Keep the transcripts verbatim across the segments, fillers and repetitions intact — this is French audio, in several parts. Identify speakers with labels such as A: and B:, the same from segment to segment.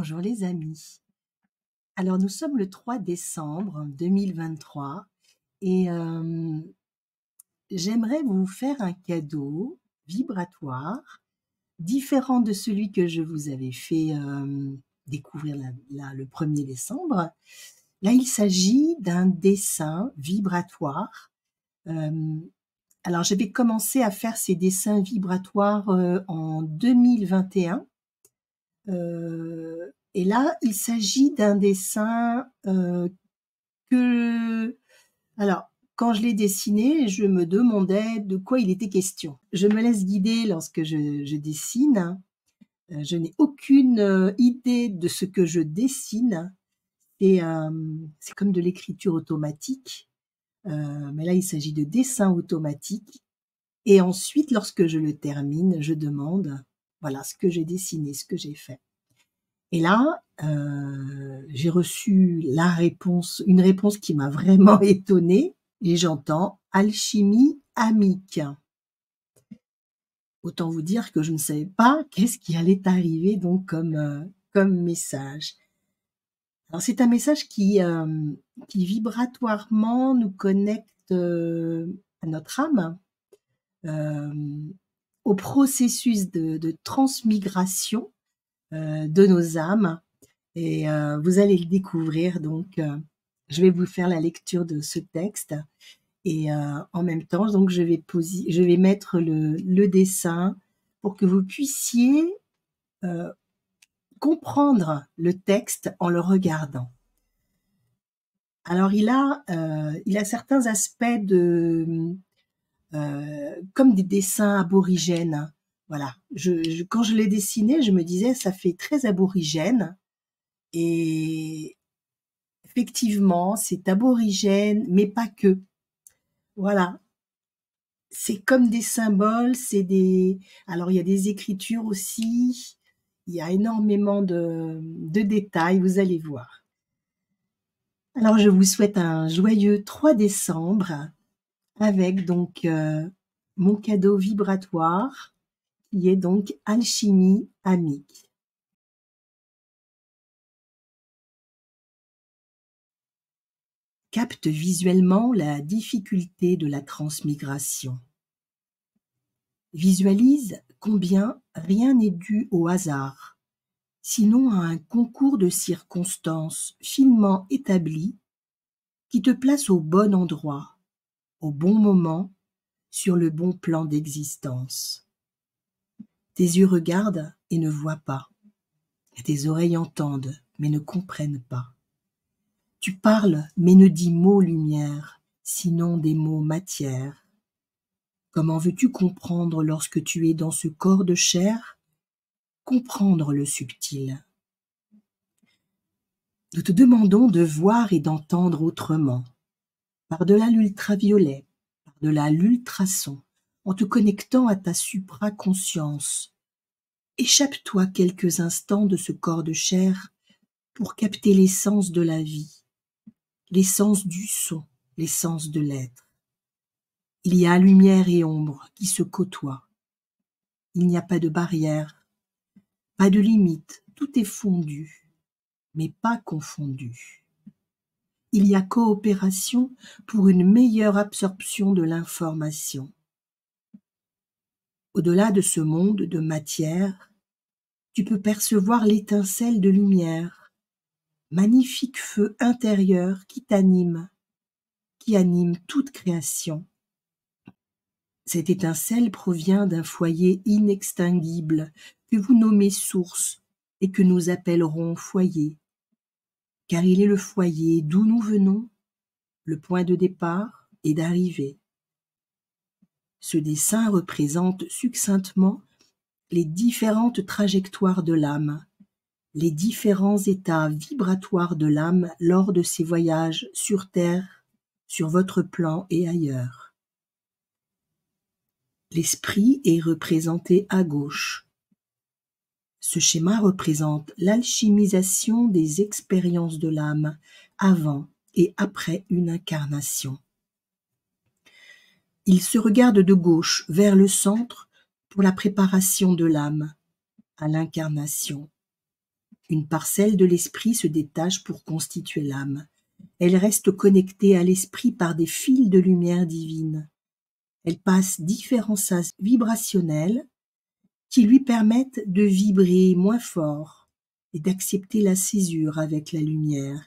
A: Bonjour les amis. Alors nous sommes le trois décembre deux mille vingt-trois et euh, j'aimerais vous faire un cadeau vibratoire différent de celui que je vous avais fait euh, découvrir là, là, le premier décembre. Là, il s'agit d'un dessin vibratoire. Euh, alors, j'avais commencé à faire ces dessins vibratoires euh, en deux mille vingt et un. Euh, et là, il s'agit d'un dessin euh, que... Alors, quand je l'ai dessiné, je me demandais de quoi il était question. Je me laisse guider lorsque je, je dessine. Euh, je n'ai aucune euh, idée de ce que je dessine. Et, euh, c'est comme de l'écriture automatique. Euh, mais là, il s'agit de dessin automatique. Et ensuite, lorsque je le termine, je demande, voilà, ce que j'ai dessiné, ce que j'ai fait. Et là, euh, j'ai reçu la réponse, une réponse qui m'a vraiment étonnée, et j'entends alchimie amique. Autant vous dire que je ne savais pas qu'est-ce qui allait arriver donc comme, euh, comme message. Alors c'est un message qui, euh, qui vibratoirement nous connecte euh, à notre âme, euh, au processus de, de transmigration euh, de nos âmes. Et euh, vous allez le découvrir, donc euh, je vais vous faire la lecture de ce texte. Et euh, en même temps, donc je vais poser, je vais mettre le, le dessin pour que vous puissiez euh, comprendre le texte en le regardant. Alors il a, euh, il a certains aspects de, euh, comme des dessins aborigènes. Voilà. Je, je, quand je l'ai dessiné, je me disais ça fait très aborigène. Et effectivement, c'est aborigène, mais pas que. Voilà. C'est comme des symboles, c'est des... Alors, il y a des écritures aussi. Il y a énormément de, de détails, vous allez voir. Alors, je vous souhaite un joyeux trois décembre avec donc euh, mon cadeau vibratoire qui est donc alchimie amique. Capte visuellement la difficulté de la transmigration. Visualise combien rien n'est dû au hasard, sinon à un concours de circonstances finement établies qui te place au bon endroit, au bon moment, sur le bon plan d'existence. Tes yeux regardent et ne voient pas. Tes oreilles entendent mais ne comprennent pas. Tu parles mais ne dis mot lumière, sinon des mots matière. Comment veux-tu comprendre lorsque tu es dans ce corps de chair? Comprendre le subtil. Nous te demandons de voir et d'entendre autrement, par-delà l'ultraviolet, par-delà l'ultrason, en te connectant à ta supraconscience. Échappe-toi quelques instants de ce corps de chair pour capter l'essence de la vie, l'essence du son, l'essence de l'être. Il y a lumière et ombre qui se côtoient. Il n'y a pas de barrière, pas de limite, tout est fondu, mais pas confondu. Il y a coopération pour une meilleure absorption de l'information. Au-delà de ce monde de matière, tu peux percevoir l'étincelle de lumière, magnifique feu intérieur qui t'anime, qui anime toute création. Cette étincelle provient d'un foyer inextinguible que vous nommez source et que nous appellerons foyer, car il est le foyer d'où nous venons, le point de départ et d'arrivée. Ce dessin représente succinctement les différentes trajectoires de l'âme, les différents états vibratoires de l'âme lors de ses voyages sur Terre, sur votre plan et ailleurs. L'esprit est représenté à gauche. Ce schéma représente l'alchimisation des expériences de l'âme avant et après une incarnation. Il se regarde de gauche vers le centre pour la préparation de l'âme à l'incarnation. Une parcelle de l'esprit se détache pour constituer l'âme. Elle reste connectée à l'esprit par des fils de lumière divine. Elle passe différents sas vibrationnels qui lui permettent de vibrer moins fort et d'accepter la césure avec la lumière.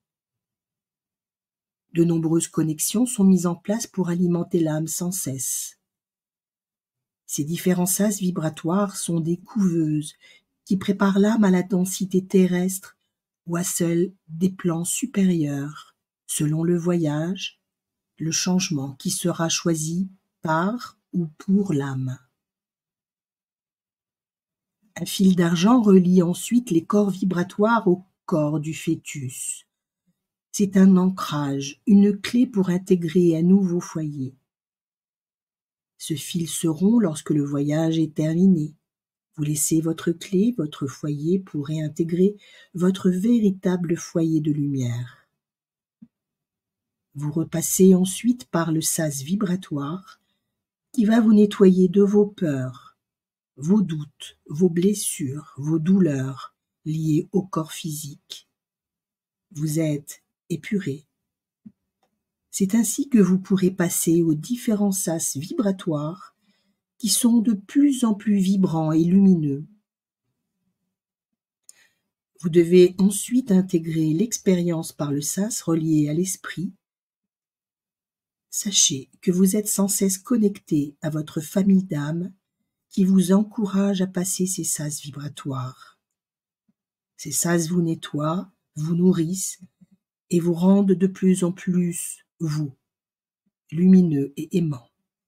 A: De nombreuses connexions sont mises en place pour alimenter l'âme sans cesse. Ces différents sas vibratoires sont des couveuses qui préparent l'âme à la densité terrestre ou à celle des plans supérieurs, selon le voyage, le changement qui sera choisi par ou pour l'âme. Un fil d'argent relie ensuite les corps vibratoires au corps du fœtus. C'est un ancrage, une clé pour intégrer un nouveau foyer. Ce fil se rompt lorsque le voyage est terminé. Vous laissez votre clé, votre foyer pour réintégrer votre véritable foyer de lumière. Vous repassez ensuite par le sas vibratoire qui va vous nettoyer de vos peurs, vos doutes, vos blessures, vos douleurs liées au corps physique. Vous êtes épuré. C'est ainsi que vous pourrez passer aux différents sas vibratoires qui sont de plus en plus vibrants et lumineux. Vous devez ensuite intégrer l'expérience par le sas relié à l'esprit. Sachez que vous êtes sans cesse connecté à votre famille d'âme qui vous encourage à passer ces sas vibratoires. Ces sas vous nettoient, vous nourrissent et vous rendent de plus en plus vous, lumineux et aimant.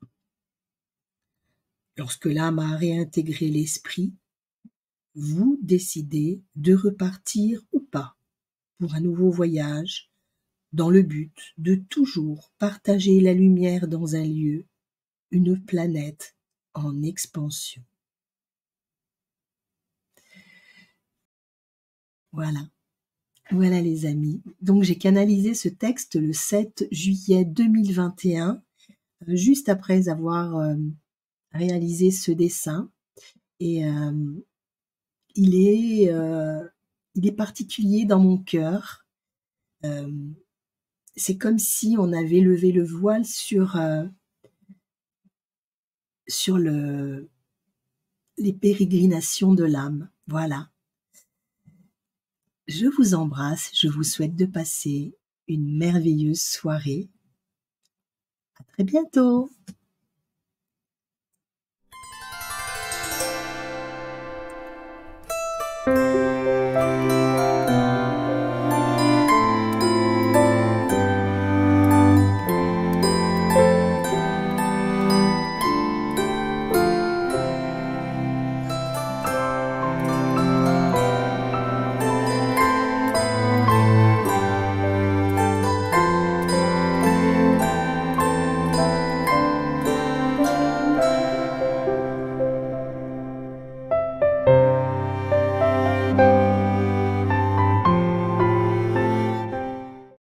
A: Lorsque l'âme a réintégré l'esprit, vous décidez de repartir ou pas pour un nouveau voyage dans le but de toujours partager la lumière dans un lieu, une planète en expansion. Voilà. Voilà les amis. Donc j'ai canalisé ce texte le sept juillet deux mille vingt et un, euh, juste après avoir euh, réalisé ce dessin. Et euh, il est, euh, il est particulier dans mon cœur. Euh, c'est comme si on avait levé le voile sur, euh, sur le, les pérégrinations de l'âme. Voilà. Je vous embrasse, je vous souhaite de passer une merveilleuse soirée. À très bientôt.